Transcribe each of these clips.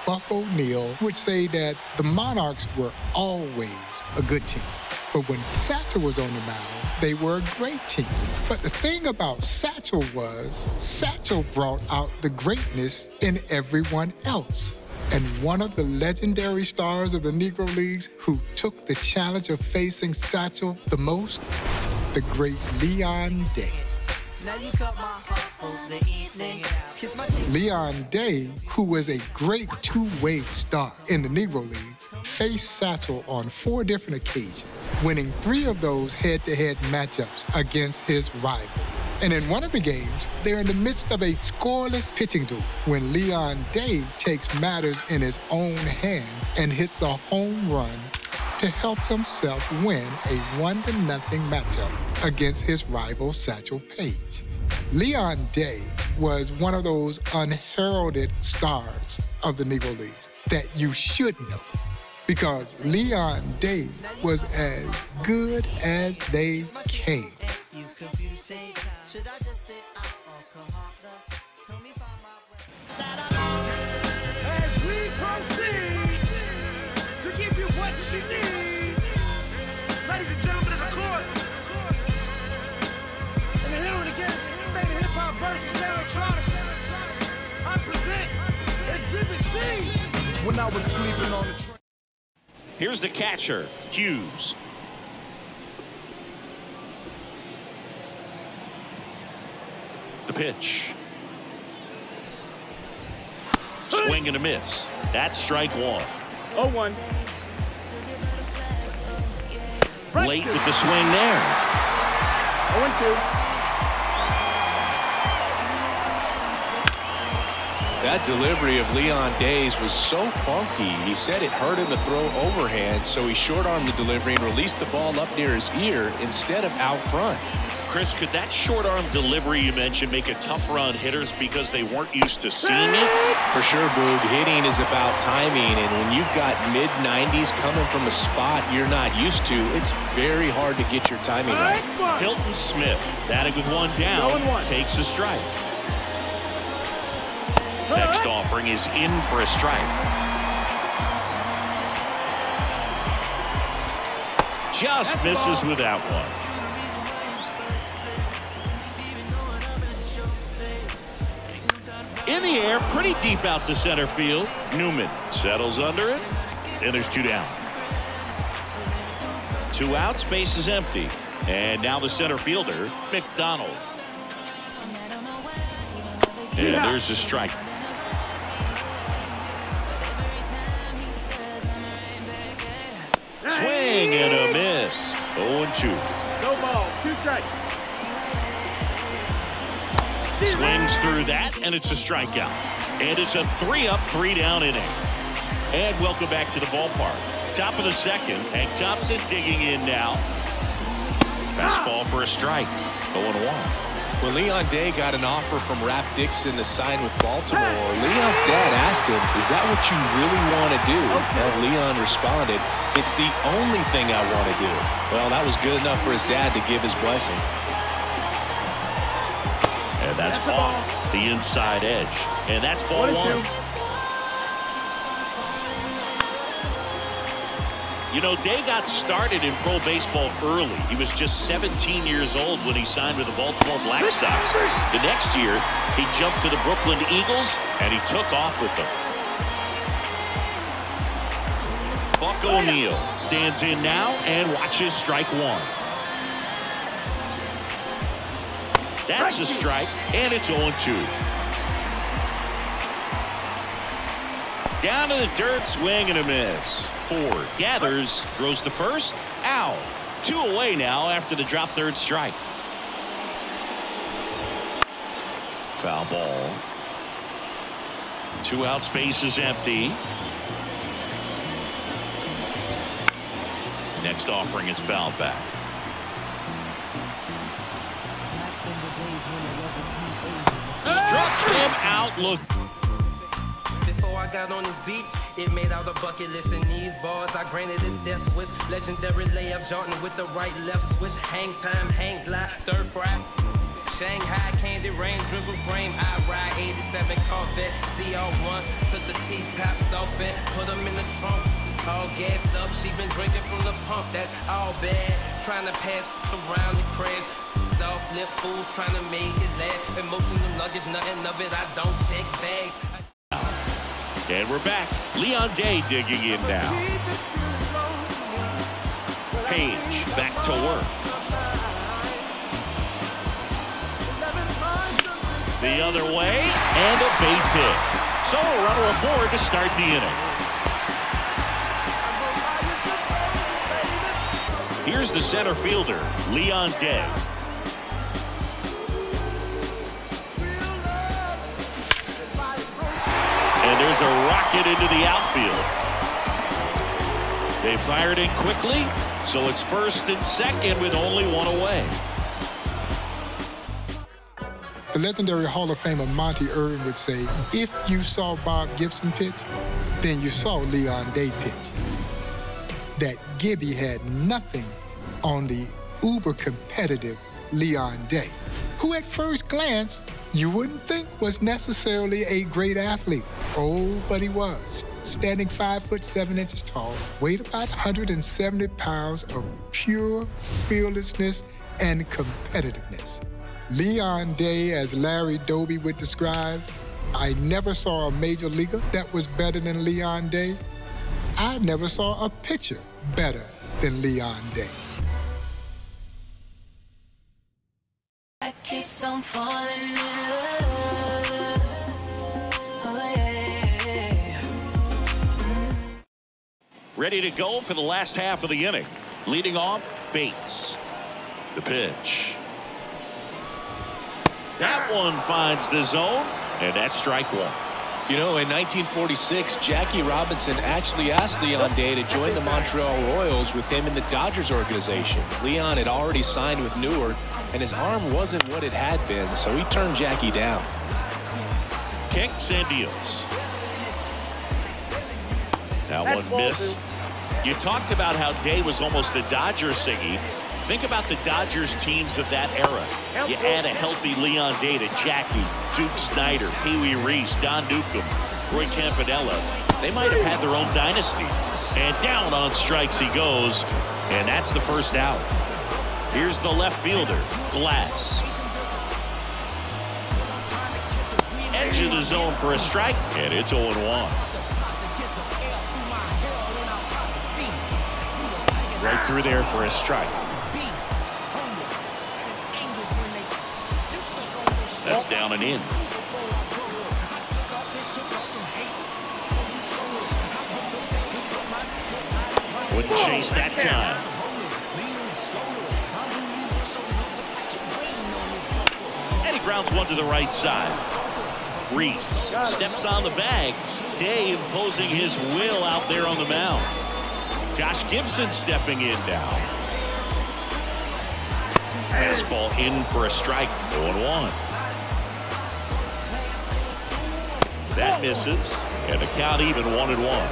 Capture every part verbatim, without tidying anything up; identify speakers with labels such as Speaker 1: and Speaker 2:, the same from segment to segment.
Speaker 1: Buck O'Neil would say that the Monarchs were always a good team. But when Satchel was on the mound, they were a great team. But the thing about Satchel was, Satchel brought out the greatness in everyone else. And one of the legendary stars of the Negro Leagues who took the challenge of facing Satchel the most, the great Leon Day. Now you cut my heart the evening. Kiss my Leon Day, who was a great two-way star in the Negro Leagues, faced Satchel on four different occasions, winning three of those head-to-head matchups against his rival. And in one of the games, they're in the midst of a scoreless pitching duel when Leon Day takes matters in his own hands and hits a home run to help himself win a one to nothing matchup against his rival Satchel Paige. Leon Day was one of those unheralded stars of the Negro Leagues that you should know, because Leon Day was as good as they came.
Speaker 2: As we proceed to give you what you need, ladies and gentlemen of the court, and the hearing against State of Hip Hop versus Electronics, I present Exhibit C. When I was sleeping on the train.
Speaker 3: Here's the catcher, Hughes. The pitch. Swing and a miss. That's strike one.
Speaker 4: oh one.
Speaker 3: Late with the swing there.
Speaker 4: oh two.
Speaker 5: That delivery of Leon Day's was so funky. He said it hurt him to throw overhand, so he short-armed the delivery and released the ball up near his ear instead of out front.
Speaker 3: Chris, could that short-arm delivery you mentioned make it tougher on hitters because they weren't used to seeing it?
Speaker 5: For sure, Boog. Hitting is about timing, and when you've got mid nineties coming from a spot you're not used to, it's very hard to get your timing right.
Speaker 3: Hilton Smith, batting with one down, takes a strike. Next offering is in for a strike. Just misses with that one. In the air, pretty deep out to center field. Newman settles under it, and there's two down. Two outs, base is empty. And now the center fielder, McDonald. And there's the strike. Swing and a miss. oh and two.
Speaker 4: No ball. Two strikes.
Speaker 3: Swings through that, and it's a strikeout. And it's a three-up, three-down inning. And welcome back to the ballpark. Top of the second, Hank Thompson digging in now. Fastball for a strike. oh and one.
Speaker 5: When Leon Day got an offer from Rap Dixon to sign with Baltimore, Leon's dad asked him, is that what you really want to do?
Speaker 4: Okay.
Speaker 5: Well, Leon responded, it's the only thing I want to do. Well, that was good enough for his dad to give his blessing.
Speaker 3: And that's off the inside edge. And that's ball one. You know, Day got started in pro baseball early. He was just seventeen years old when he signed with the Baltimore Black Sox. The next year, he jumped to the Brooklyn Eagles, and he took off with them. Buck O'Neil stands in now and watches strike one. That's a strike, and it's oh and two. Down to the dirt, swing and a miss. Ford gathers, throws to first, out. Two away now after the drop third strike. Foul ball. Two out, space is empty. Next offering is fouled back. Struck him out. Look.
Speaker 6: Before I got on this beat, it made out a bucket list in these bars. I granted his death wish. Legendary layup, jaunting with the right left switch. Hang time, hang glide, third frap. Shanghai candy rain, drizzle frame. I ride eighty-seven Corvette, C R one. Took the T-tops off it, put them in the trunk. All gassed up, she been drinking from the pump. That's all bad. Trying to pass around the crash. Off lip fools trying to make it last. Emotional luggage, nothing of it. I don't check bags.
Speaker 3: And we're back. Leon Day digging in now. Page back to work. The other way, and a base hit. So a runner aboard to start the inning. Here's the center fielder, Leon Day. And there's a rocket into the outfield. They fired in quickly, so it's first and second with only one away.
Speaker 1: The legendary Hall of Famer Monty Irvin would say, if you saw Bob Gibson pitch, then you saw Leon Day pitch. That Gibby had nothing on the uber-competitive Leon Day, who at first glance you wouldn't think was necessarily a great athlete. Oh, but he was. Standing five foot seven inches tall, weighed about one hundred seventy pounds of pure fearlessness and competitiveness. Leon Day, as Larry Doby would describe, I never saw a major leaguer that was better than Leon Day. I never saw a pitcher better than Leon Day.
Speaker 7: I keep on falling in love. Oh, yeah.
Speaker 3: Ready to go for the last half of the inning. Leading off, Bates. The pitch. That one finds the zone, and that's strike one.
Speaker 5: You know, in nineteen forty-six, Jackie Robinson actually asked Leon Day to join the Montreal Royals with him in the Dodgers organization. Leon had already signed with Newark, and his arm wasn't what it had been, so he turned Jackie down.
Speaker 3: Kicks and deals. That
Speaker 4: That's
Speaker 3: one missed. You talked about how Day was almost a Dodger singy. Think about the Dodgers teams of that era. You add a healthy Leon Day to Jackie, Duke Snyder, Pee Wee Reese, Don Newcomb, Roy Campanella. They might have had their own dynasty. And down on strikes he goes, and that's the first out. Here's the left fielder, Glass. Edge of the zone for a strike, and it's oh one. Right through there for a strike. That's down and in. Wouldn't chase that time. And he grounds one to the right side. Reese steps on the bag. Day imposing his will out there on the mound. Josh Gibson stepping in now. Fastball in for a strike. oh one. That misses, and the count even one and one.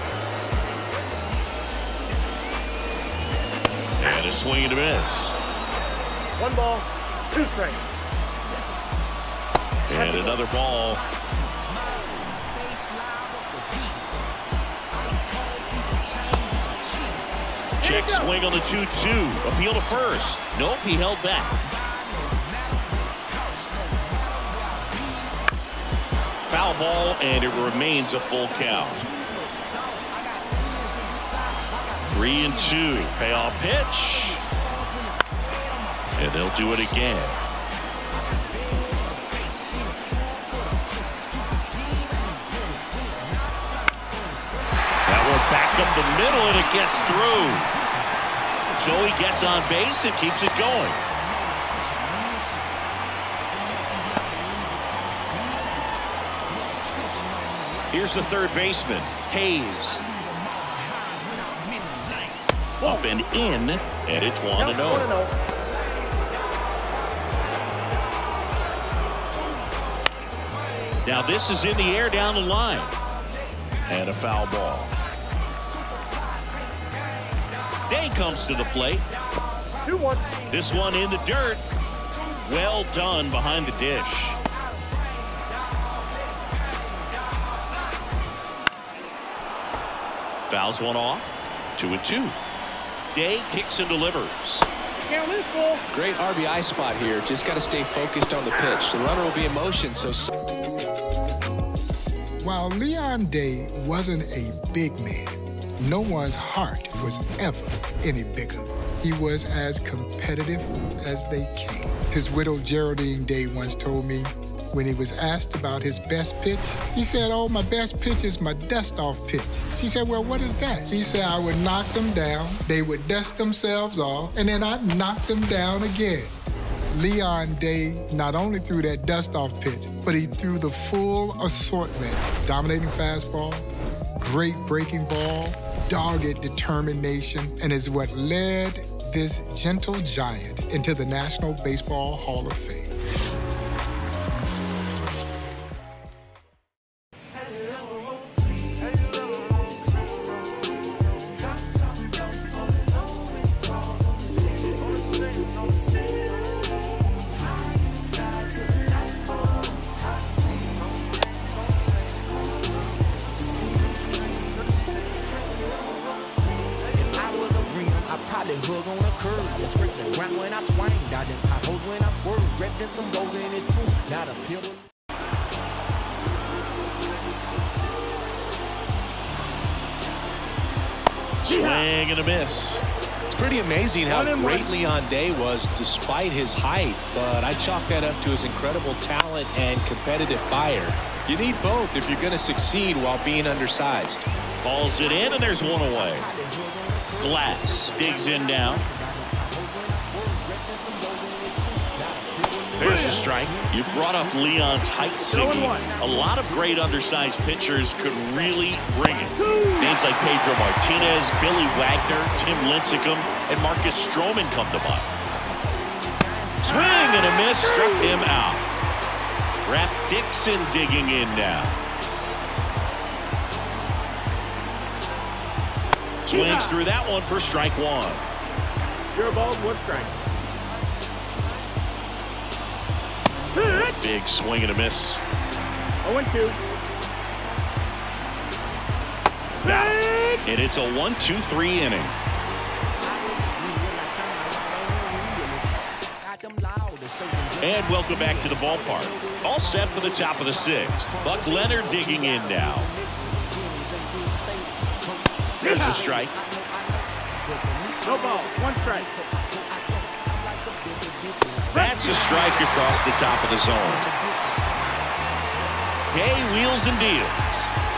Speaker 3: And a swing and a miss.
Speaker 4: One ball, two strikes.
Speaker 3: And another ball. Check swing on the two two. Appeal to first. Nope, he held back. Foul ball, and it remains a full count. Three and two. Payoff pitch. And they'll do it again. That one back up the middle, and it gets through. Joey gets on base and keeps it going. Here's the third baseman, Hayes. Up and in, and it's one and oh. Now this is in the air down the line. And a foul ball. Day comes to the plate.
Speaker 4: two one.
Speaker 3: This one in the dirt. Well done behind the dish. Fouls one off. Two and two. Day kicks and delivers.
Speaker 5: Great R B I spot here. Just got to stay focused on the pitch. The runner will be in motion, so...
Speaker 1: While Leon Day wasn't a big man, no one's heart was ever any bigger. He was as competitive as they came. His widow Geraldine Day once told me when he was asked about his best pitch, he said, oh, my best pitch is my dust-off pitch. She said, well, what is that? He said, I would knock them down, they would dust themselves off, and then I'd knock them down again. Leon Day not only threw that dust-off pitch, but he threw the full assortment. Dominating fastball, great breaking ball, dogged determination, and is what led this gentle giant into the National Baseball Hall of Fame.
Speaker 6: Hook on a curve, scrape the ground when I swing, dodging potholes when I swerve, repping some goals in his true, not a pebble.
Speaker 3: Swing and a miss.
Speaker 5: It's pretty amazing how great Leon Day was despite his height, but I chalk that up to his incredible talent and competitive fire. You need both if you're going to succeed while being undersized.
Speaker 3: Balls it in, and there's one away. Glass digs in now. There's a strike. You brought up Leon's height, Siggy. A lot of great undersized pitchers could really bring it. Names like Pedro Martinez, Billy Wagner, Tim Lincecum, and Marcus Stroman come to mind. Swing and a miss, struck him out. Rap Dixon digging in now. Swings through that one for strike one.
Speaker 4: Zero balls, one strike.
Speaker 3: Big swing and a miss.
Speaker 4: oh and two.
Speaker 3: Now, and it's a one two three inning. And welcome back to the ballpark. All set for the top of the sixth. Buck Leonard digging in now. There's a strike.
Speaker 4: No ball, one strike.
Speaker 3: That's a strike across the top of the zone. Hay wheels and deals.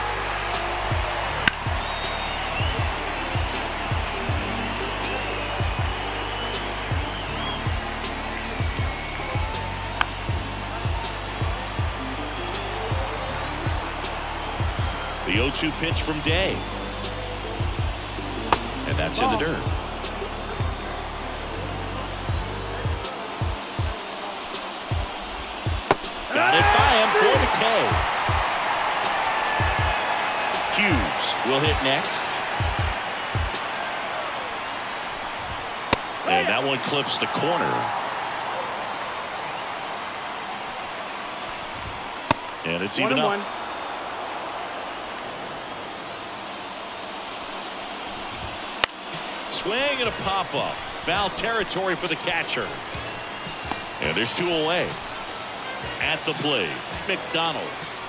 Speaker 3: The oh two pitch from Day. And that's in the dirt. Got it by him for McKay. Hughes will hit next. And that one clips the corner. And it's even up. Swing and a pop-up. Foul territory for the catcher. And there's two away. At the plate, McDonald.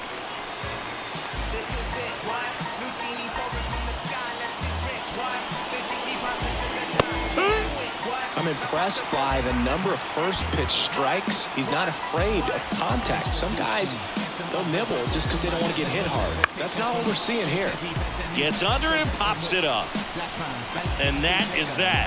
Speaker 6: This is it, what? New genie pouring from the sky, let's get rich, what? The genie position that
Speaker 5: I'm impressed by the number of first pitch strikes. He's not afraid of contact. Some guys, they'll nibble just because they don't want to get hit hard. That's not what we're seeing here.
Speaker 3: Gets under and pops it up. And that is that.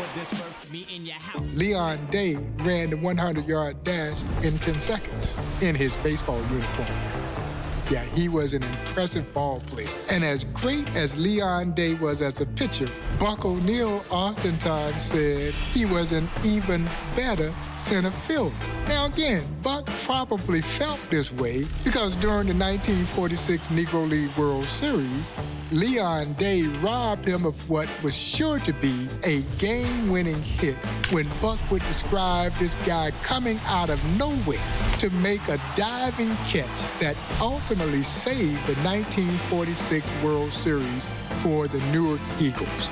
Speaker 1: Leon Day ran the one hundred yard dash in ten seconds in his baseball uniform. Yeah, he was an impressive ball player. And as great as Leon Day was as a pitcher, Buck O'Neil oftentimes said he was an even better center fielder. Now again, Buck probably felt this way because during the nineteen forty-six Negro League World Series, Leon Day robbed him of what was sure to be a game-winning hit when Buck would describe this guy coming out of nowhere to make a diving catch that ultimately saved the nineteen forty-six World Series for the Newark Eagles.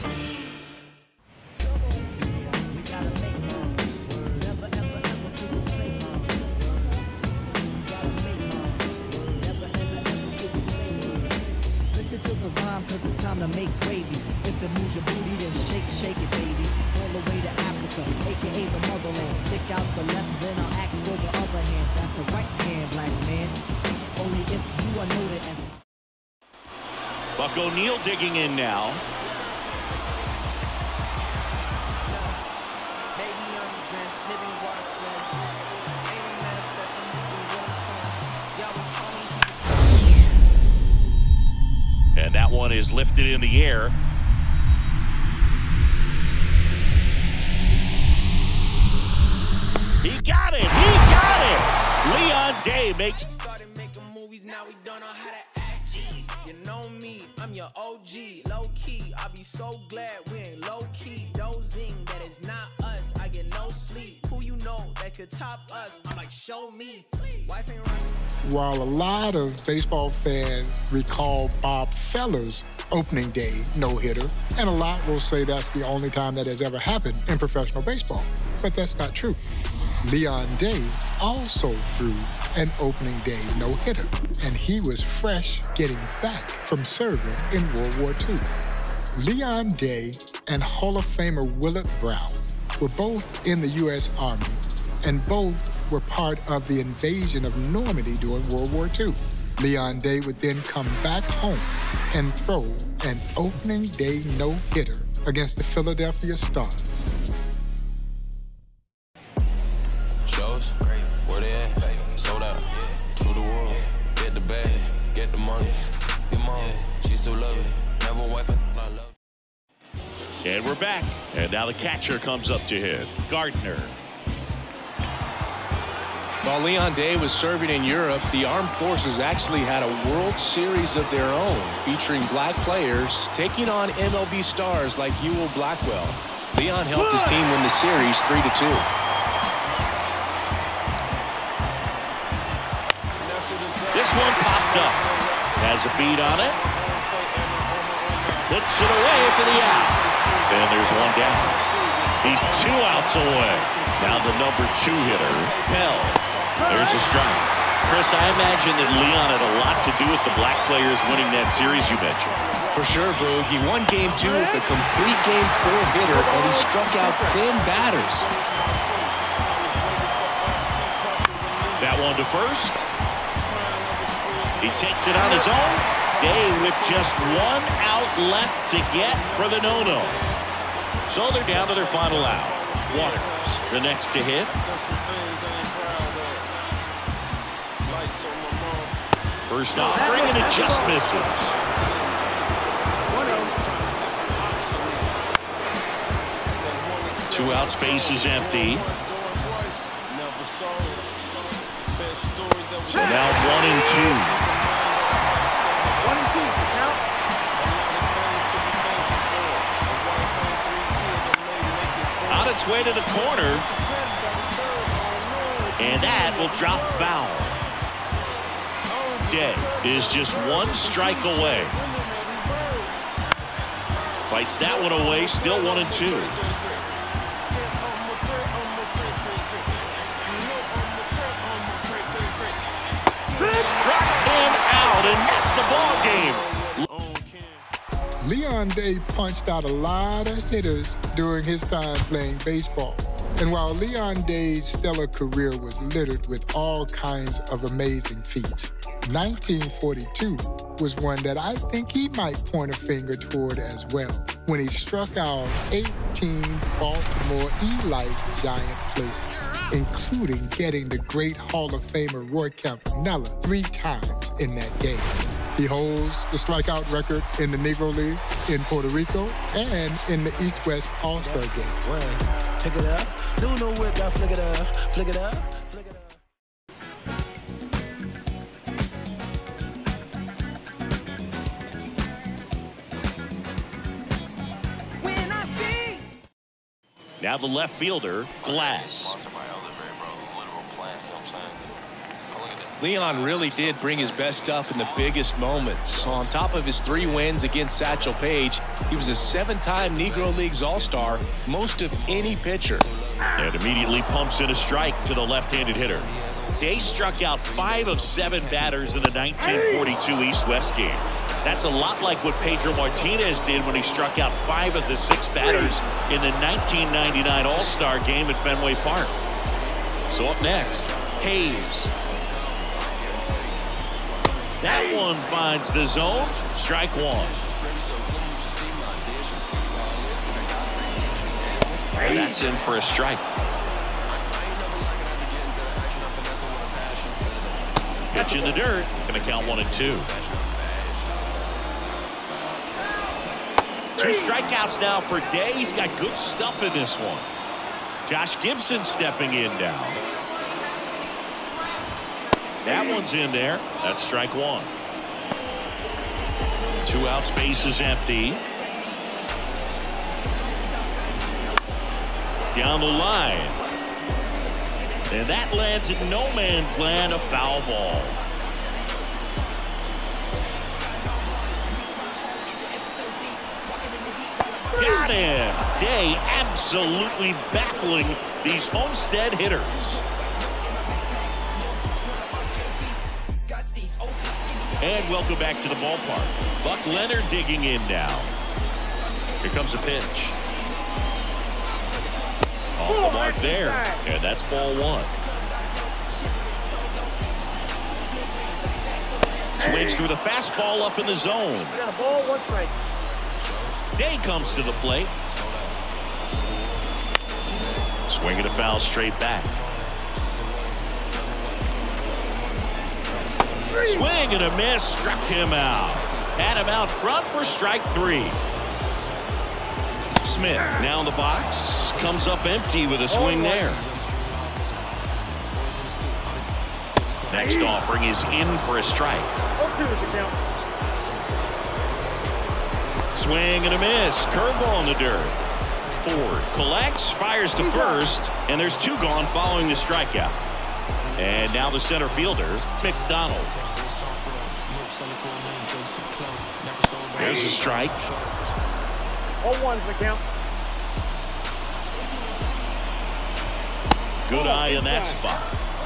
Speaker 8: Cause it's time to make gravy. If it moves your booty, then shake, shake it, baby. All the way to Africa, aka the motherland. Stick out the left, then I'll ask for the other hand. That's the right hand, black man. Only if you are noted as.
Speaker 3: Buck O'Neil digging in now. And that one is lifted in the air. He got it! He got it! Leon Day makes.
Speaker 6: Started making movies, now we don't know how to act. Jeez, you know me, I'm your O G, low key. I'll be so glad we ain't low key. Dozing, that is not us. I get no sleep. Who you know that could top us? I'm like, show me. Wife ain't running.
Speaker 1: While a lot of baseball fans recall Bob Feller's opening day no-hitter, and a lot will say that's the only time that has ever happened in professional baseball. But that's not true. Leon Day also threw an opening day no-hitter, and he was fresh getting back from serving in World War Two. Leon Day and Hall of Famer Willard Brown were both in the U S Army, and both were part of the invasion of Normandy during World War Two. Leon Day would then come back home and throw an opening day no-hitter against the Philadelphia Stars.
Speaker 9: Shows, where they at? Sold out. To the world, get the bag, get the money. Your mom, she still love me. Never wife, I love.
Speaker 3: And we're back. And now the catcher comes up to hit. Gardner.
Speaker 5: While Leon Day was serving in Europe, the Armed Forces actually had a World Series of their own, featuring black players taking on M L B stars like Ewell Blackwell. Leon helped his team win the series three to two.
Speaker 3: This one popped up. Has a beat on it. Puts it away for the out. And there's one down. He's two outs away. Now the number two hitter, Pell. There's a strike. Chris, I imagine that Leon had a lot to do with the black players winning that series you mentioned.
Speaker 5: For sure, Boog. He won game two with a complete game four hitter, and he struck out ten batters.
Speaker 3: That one to first. He takes it on his own. Day with just one out left to get for the no-no. So they're down to their final out. Waters, the next to hit. First offering, and it just misses. Two outs, base is empty. So now one and two.
Speaker 4: One and two. Count.
Speaker 3: On its way to the corner. And that will drop foul. Day is just one strike away. Fights that one away, still one and two. Struck him out, and that's the ball game.
Speaker 1: Leon Day punched out a lot of hitters during his time playing baseball. And while Leon Day's stellar career was littered with all kinds of amazing feats, nineteen forty-two was one that I think he might point a finger toward as well. when he struck out eighteen Baltimore elite Giant players, including getting the great Hall of Famer Roy Campanella three times in that game. He holds the strikeout record in the Negro League, in Puerto Rico, and in the East-West All-Star Game.
Speaker 2: Pick it up. Do no whip, got flick it up. Flick it up. Flick it up.
Speaker 7: When I see.
Speaker 3: Now the left fielder, Glass.
Speaker 5: Leon really did bring his best stuff in the biggest moments. On top of his three wins against Satchel Paige, he was a seven-time Negro Leagues All-Star, most of any pitcher.
Speaker 3: And immediately pumps in a strike to the left-handed hitter. Day struck out five of seven batters in the nineteen forty-two East-West game. That's a lot like what Pedro Martinez did when he struck out five of the six batters in the nineteen ninety-nine All-Star game at Fenway Park. So up next, Hayes. That one finds the zone. Strike one. And that's in for a strike. Pitch in the dirt. Going to count one and two. Two strikeouts now for Day. He's got good stuff in this one. Josh Gibson stepping in now. That one's in there. That's strike one. Two outs, base is empty. Down the line. And that lands in no man's land, a foul ball. Got him. Day absolutely baffling these Homestead hitters. And welcome back to the ballpark. Buck Leonard digging in now. Here comes a pitch. Off the mark there. And that's ball one. Swings through the fastball up in the zone.
Speaker 4: got a ball, one strike.
Speaker 3: Day comes to the plate. Swinging a foul straight back. Swing and a miss, struck him out. Had him out front for strike three. Smith now in the box, comes up empty with a swing there. Next offering is in for a strike. Swing and a miss, curveball in the dirt. Ford collects, fires to first, and there's two gone following the strikeout. And now the center fielder, McDonald. There's a strike.
Speaker 4: All one's the count.
Speaker 3: Good eye in that spot.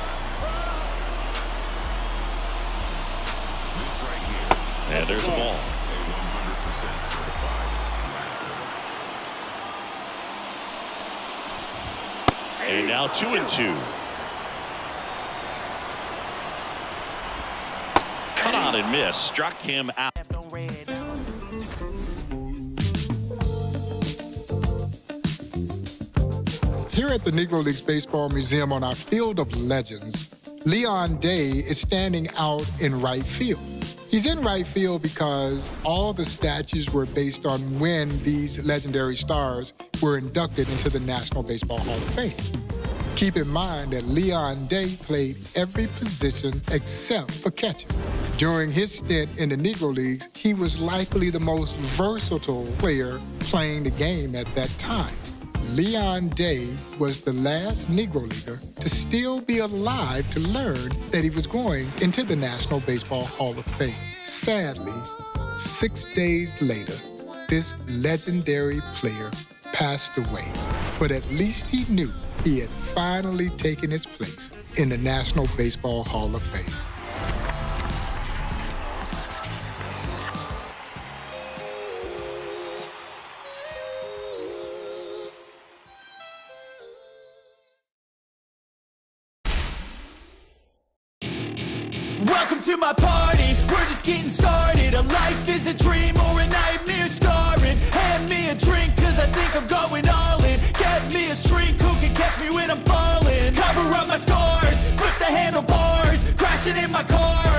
Speaker 3: And there's a ball. And now two and two. Cut on and miss, struck him out.
Speaker 1: Here at the Negro Leagues Baseball Museum on our Field of Legends, Leon Day is standing out in right field. He's in right field because all the statues were based on when these legendary stars were inducted into the National Baseball Hall of Fame. Keep in mind that Leon Day played every position except for catcher. During his stint in the Negro Leagues, he was likely the most versatile player playing the game at that time. Leon Day was the last Negro Leaguer to still be alive to learn that he was going into the National Baseball Hall of Fame. Sadly, six days later, this legendary player passed away. But at least he knew he had finally taken his place in the National Baseball Hall of Fame.
Speaker 10: Welcome to my party, we're just getting started. A life is a dream or a nightmare scarring. Hand me a my car.